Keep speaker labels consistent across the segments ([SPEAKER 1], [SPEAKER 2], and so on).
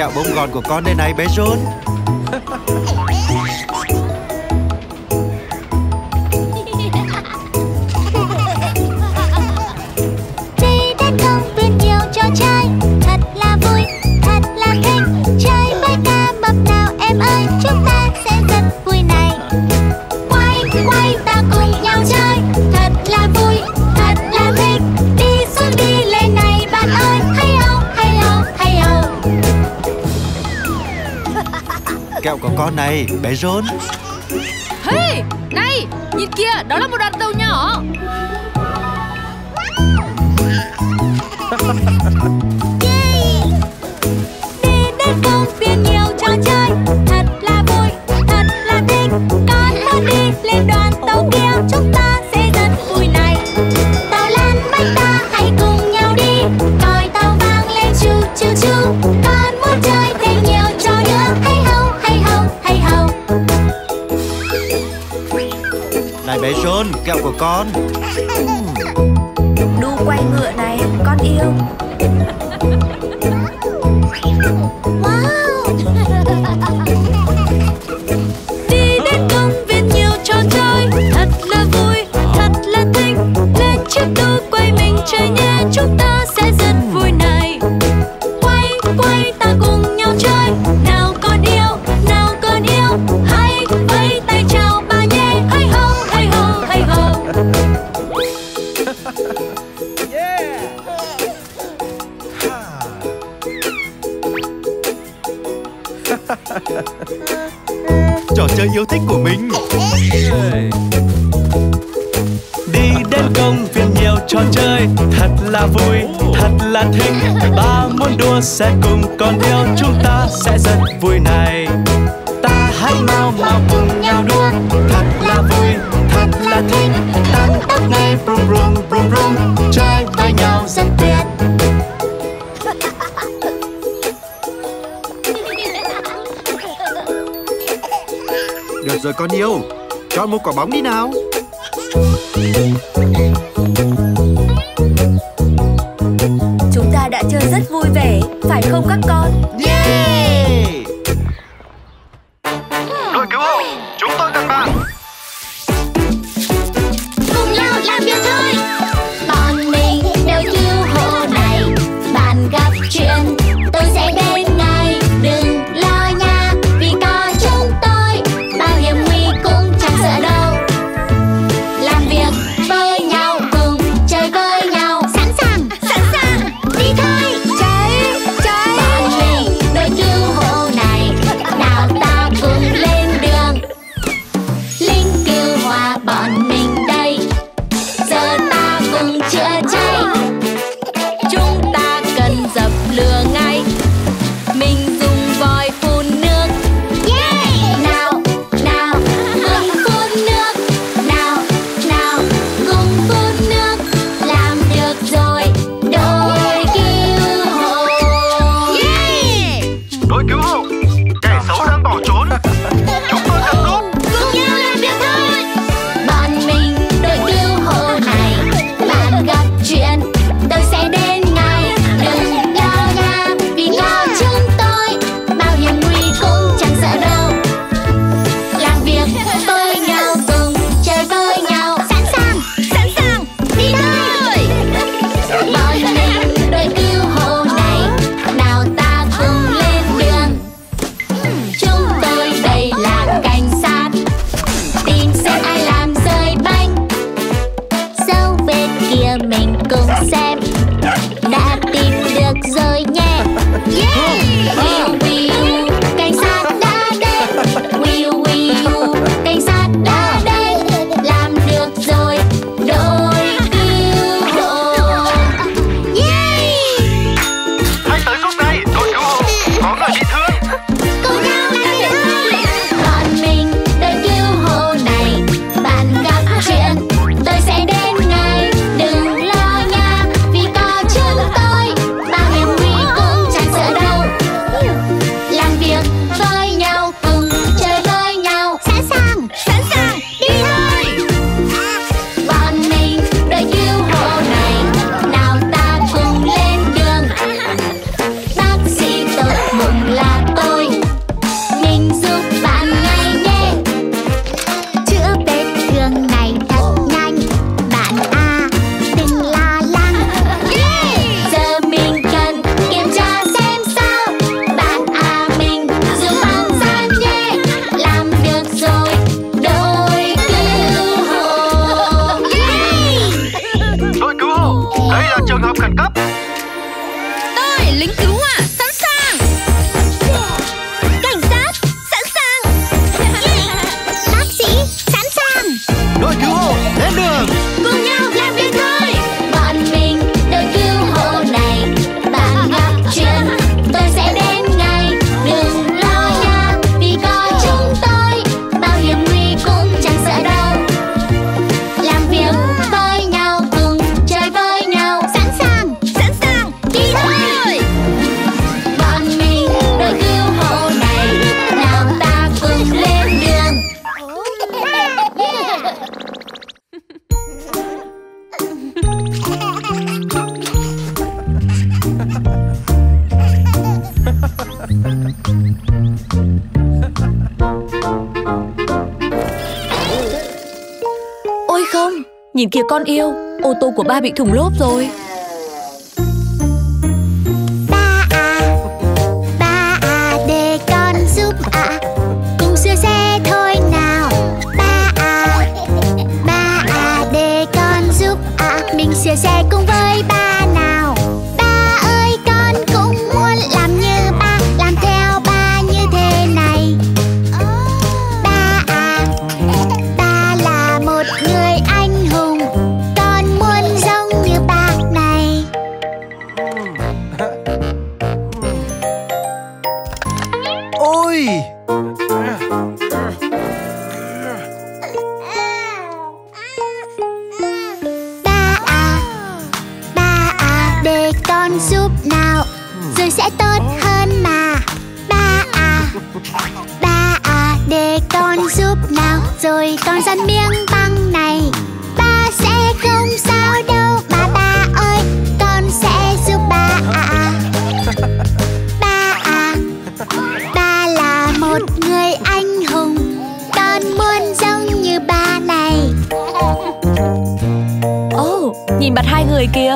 [SPEAKER 1] kẹo bông gòn của con đây này bé John.
[SPEAKER 2] Đi đến công viên nhiều trò chơi, thật là vui, thật là thích. Chơi với ca mập nào em ơi, chúng ta sẽ rất vui này. Quay quay ta cùng nhau chơi, thật là vui, thật là thích. Đi xuống đi lên này bạn ơi, hay ho hay ho hay ho.
[SPEAKER 1] Kẹo của con này bé John.
[SPEAKER 3] Hey, này, nhìn kia, đó là một đoàn tàu nhỏ.
[SPEAKER 2] Đi đến công viên nhiều trò chơi, thật là vui, thật là thích. Con muốn đi lên đoàn tàu kia, chúng ta sẽ rất vui này. Tàu lăn bánh ta hãy cùng nhau đi, còi tàu vang lên chu chu chu. Con muốn chơi thêm nhiều trò nữa, hay ho hay ho hay ho.
[SPEAKER 1] Này bé John, kẹo của con.
[SPEAKER 4] Đu quay ngựa này, con yêu.
[SPEAKER 2] Wow. Đi đến công viên nhiều trò chơi, thật là vui, thật là thích. Lên chiếc đu quay mình chơi nhé, chúng ta sẽ rất vui này. Quay quay ta cùng nhau chơi, nào con yêu, nào con yêu. Hãy vẫy tay chào bà nhé, hay ho hay ho hay ho.
[SPEAKER 1] Trò chơi yêu thích của mình.
[SPEAKER 5] Đi đến công viên nhiều trò chơi, thật là vui, thật là thích. Ba muốn đua sẽ cùng con yêu, chúng ta sẽ rất vui này. Ta hãy mau mau cùng nhau đua, thật là vui, thật là thích. Tăng tốc ngay brum brum brum brum, chơi với nhau rất tuyệt.
[SPEAKER 1] Được rồi con yêu, chọn một quả bóng đi nào.
[SPEAKER 4] Chúng ta đã chơi rất vui vẻ, phải không các con?
[SPEAKER 1] Yeah!
[SPEAKER 5] Đội cứu hộ, chúng tôi cần bạn.
[SPEAKER 2] Cùng nhau làm việc thôi. Bọn mình đều cứu hộ này. Bạn gặp chuyện tôi sẽ đến ngay. Đừng lo nha, vì có chúng tôi. Bao hiểm nguy cũng chẳng sợ đâu. Làm việc với nhau, cùng chơi với nhau. Sẵn sàng đi thôi. Cháy bọn mình đội cứu hộ này. Nào ta cùng lên đường. Lính cứu hỏa bọn mình đây. Giờ ta cùng chữa cháy. Chúng ta cần dập lửa ngay. Mình dùng vòi phun nước. Nào, nào, cùng phun nước. Nào, nào, cùng phun nước. Làm được rồi, đội cứu hộ.
[SPEAKER 5] Đội cứu hộ, kẻ xấu đang bỏ trốn. Chúng tôi cần giúp.
[SPEAKER 2] Cùng nhau làm việc thôi. Bọn mình đội cứu hộ này. Bạn gặp chuyện tôi sẽ đến ngay. Đừng lo nha, vì có chúng tôi. Bao hiểm nguy cũng chẳng sợ đâu. Làm việc với nhau, cùng chơi với nhau. Sẵn sàng đi thôi. Bọn mình đội cứu hộ này. Nào ta cùng lên đường. Chúng tôi đây là cảnh sát. Tìm xem ai làm rơi bánh. Dấu vết kia mình cùng xem. Đã tìm được rồi nhé. Wiu wiu, cảnh sát đã đến. Wiu wiu, cảnh sát đã đến. Làm được rồi, đội cứu hộ.
[SPEAKER 5] Hãy tới giúp ngay, đội cứu hộ, có người bị thương.
[SPEAKER 2] Cùng nhau làm việc thôi. Bọn mình đội cứu hộ này. Bạn gặp chuyện tôi sẽ đến ngay. Đừng lo nha,
[SPEAKER 1] trường hợp khẩn cấp.
[SPEAKER 3] Tôi lính cứu hỏa sẵn sàng.
[SPEAKER 2] Cảnh sát sẵn sàng. Bác sĩ sẵn sàng.
[SPEAKER 1] Đội cứu hộ lên đường.
[SPEAKER 2] Cùng nhau làm việc thôi. Bọn mình đội cứu hộ này. Bạn gặp chuyện tôi sẽ đến ngay. Đừng lo nha, vì có chúng tôi. Bao hiểm nguy cũng chẳng sợ đâu. Làm việc với nhau, cùng chơi với nhau. Sẵn sàng đi thôi. Bọn mình đội cứu hộ này. Nào ta cùng lên đường.
[SPEAKER 4] Ôi không, nhìn kìa con yêu, ô tô của ba bị thủng lốp rồi.
[SPEAKER 2] Ba à, để con giúp ạ. Cùng sửa xe thôi nào. Ba à, để con giúp ạ. Mình sửa xe cùng với ba nào. Ba ơi, con cũng muốn làm như ba, làm theo ba như thế này. Ba à, ba là một người anh hùng. Con muốn giống như ba này.
[SPEAKER 1] Ôi,
[SPEAKER 2] Ba à, để con giúp nào. Rồi sẽ tốt hơn mà. Ba à, để con giúp nào. Rồi con dán miếng băng này. Ba sẽ không sao đâu. Ba ơi, con sẽ giúp ba à. Ba là một người anh hùng. Con muốn giống như ba này.
[SPEAKER 4] Ồ, nhìn mặt hai người kìa.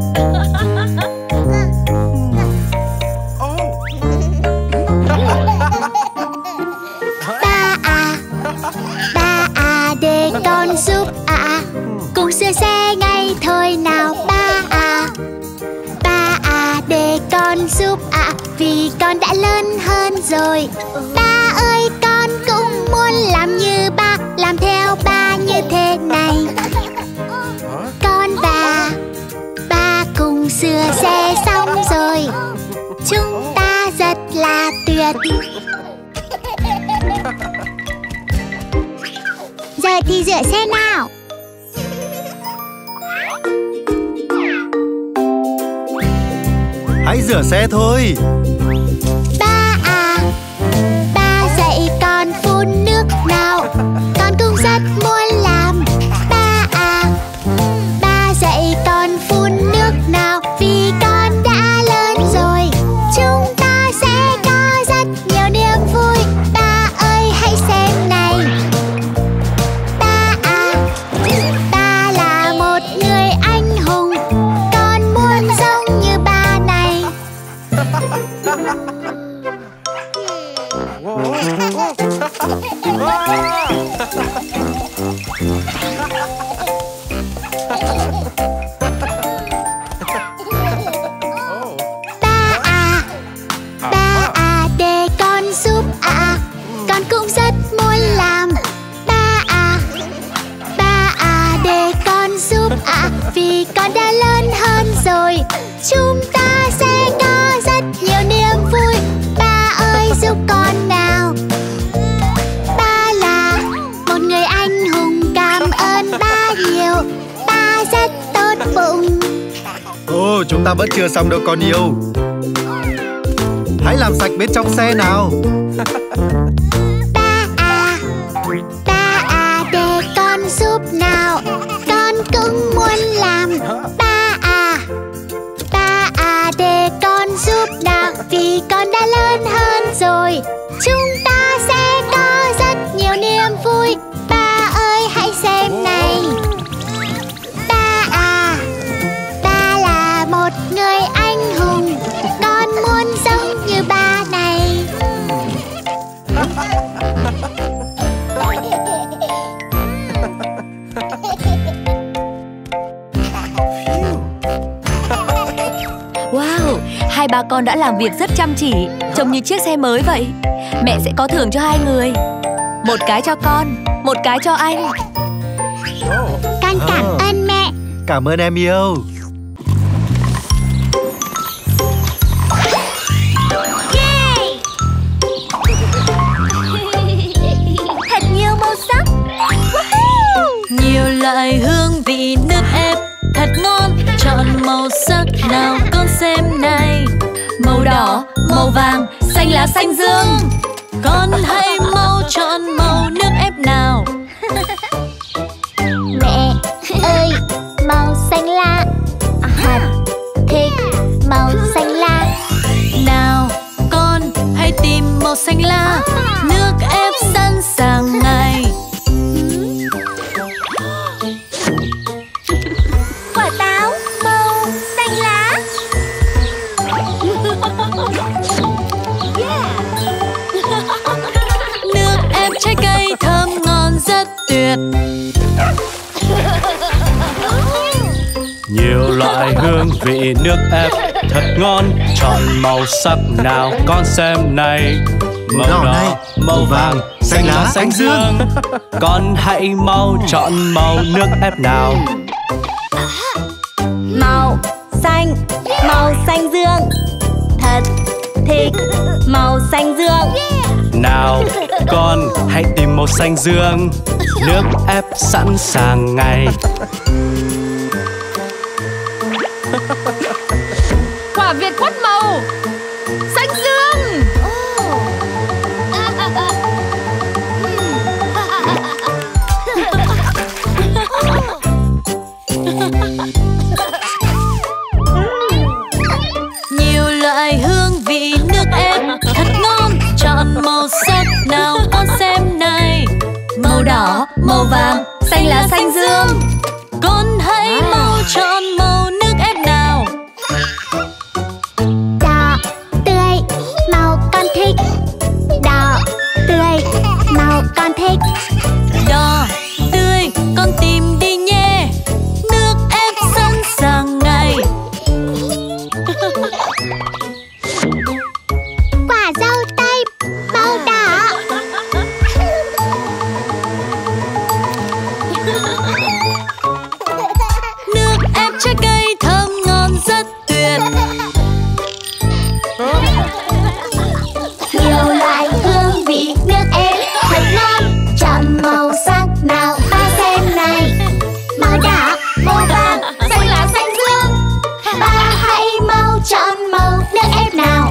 [SPEAKER 2] Ba à, để con giúp ạ. Cùng sửa xe ngay thôi nào. Ba à, để con giúp ạ. Vì con đã lớn hơn rồi. Ba ơi, con cũng muốn làm như ba, làm theo ba như thế này. Con và ba cùng sửa xe xong rồi. Chúng ta rất là tuyệt. Giờ thì rửa xe nào.
[SPEAKER 1] hãy rửa xe thôi.
[SPEAKER 2] Ba à, ba dạy con phun nước nào. Con cũng rất muốn làm. Ba à, ba dạy con phun nước nào. Vì con đã lớn rồi. Chúng ta sẽ có rất nhiều niềm vui. Ba ơi, hãy xem này. Ba à, ba là một người anh hùng. Con muốn giống như ba này. Ba à, để con giúp ạ. Con cũng rất muốn làm. Ba à, để con giúp ạ. Vì con đã lớn hơn rồi. Chúng ta sẽ có rất nhiều niềm vui. Ba ơi, giúp con nào. Ba là một người anh hùng. Cảm ơn ba nhiều. Ba rất tốt bụng.
[SPEAKER 1] Ồ, chúng ta vẫn chưa xong đâu con yêu. Hãy làm sạch bên trong xe nào.
[SPEAKER 2] Ba à, để con giúp nào. Con cũng muốn làm. Ba à, để con giúp nào. Vì con đã lớn hơn rồi. Chúng ta sẽ có rất nhiều niềm vui. Ba ơi, hãy xem này. Ba là một người anh hùng. Con muốn giống như ba này.
[SPEAKER 4] Hai ba con đã làm việc rất chăm chỉ, trông như chiếc xe mới vậy. Mẹ sẽ có thưởng cho hai người. Một cái cho con, một cái cho anh.
[SPEAKER 2] Con cảm ơn mẹ.
[SPEAKER 1] Cảm ơn em yêu.
[SPEAKER 4] Thật nhiều màu sắc. Nhiều loại hương vị nước ép thật ngon. Chọn màu sắc nào con xem này. Màu đỏ, màu vàng, xanh lá xanh dương. Con hãy mau chọn màu nước ép nào.
[SPEAKER 2] Mẹ ơi, màu xanh lá. Thật thích màu xanh lá.
[SPEAKER 4] Nào con hãy tìm màu xanh lá. Nước ép sẵn sàng ngay. Quả táo màu xanh lá. Nước ép trái cây thơm ngon rất tuyệt.
[SPEAKER 5] Nhiều loại hương vị nước ép thật ngon. Chọn màu sắc nào con xem này. Màu đỏ, màu vàng, xanh lá xanh dương. Con hãy mau chọn màu nước ép nào.
[SPEAKER 4] Màu xanh dương. Thật thích màu xanh dương.
[SPEAKER 5] Nào con hãy tìm màu xanh dương. Nước ép sẵn sàng ngay.
[SPEAKER 3] Quả Việt quất màu xanh dương.
[SPEAKER 4] Nhiều loại hương vị nước ép thật ngon. Chọn màu sắc nào con xem này. Màu đỏ, màu vàng, xanh lá xanh dương. Con hãy mau chọn màu nước ép nào.
[SPEAKER 2] Đỏ tươi, màu con thích. Đỏ tươi, màu con thích.
[SPEAKER 4] Đỏ tươi, con tìm đi nhé. Nước ép sẵn sàng ngay.
[SPEAKER 2] Quả dâu tây màu đỏ.
[SPEAKER 4] Nước ép trái cây thơm ngon rất tuyệt.
[SPEAKER 2] Nhiều loại hương vị nước ép thật ngon. Chọn màu sắc nào ba xem này. Màu đỏ, màu vàng, xanh lá xanh dương. Ba hãy mau chọn màu nước ép nào.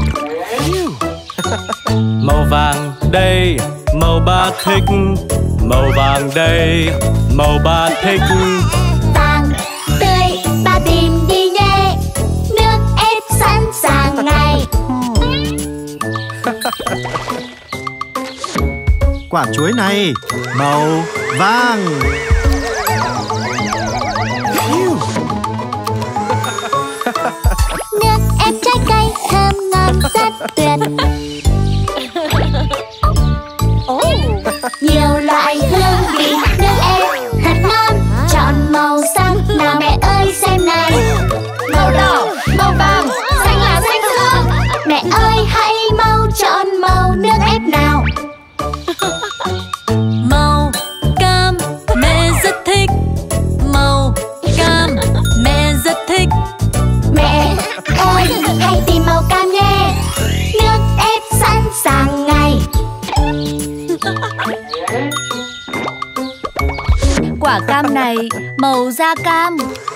[SPEAKER 5] Màu vàng đây, màu ba thích. Màu vàng đây, màu ba thích.
[SPEAKER 2] Vàng tươi, ba tìm đi nhé. Nước ép sẵn sàng ngay.
[SPEAKER 1] Quả chuối này màu vàng.
[SPEAKER 2] Nước ép trái cây thơm ngon rất tuyệt. Nhiều loại hương vị nước ép thật ngon. Chọn màu sắc nào mẹ ơi xem này. Màu đỏ, màu vàng, xanh lá xanh dương. Mẹ ơi hãy mau chọn màu nước ép nào.
[SPEAKER 4] Màu cam mẹ rất thích. Màu cam mẹ rất thích.
[SPEAKER 2] Mẹ ơi hãy tìm màu cam nhé. Nước ép sẵn sàng ngay.
[SPEAKER 4] Quả cam này màu da cam.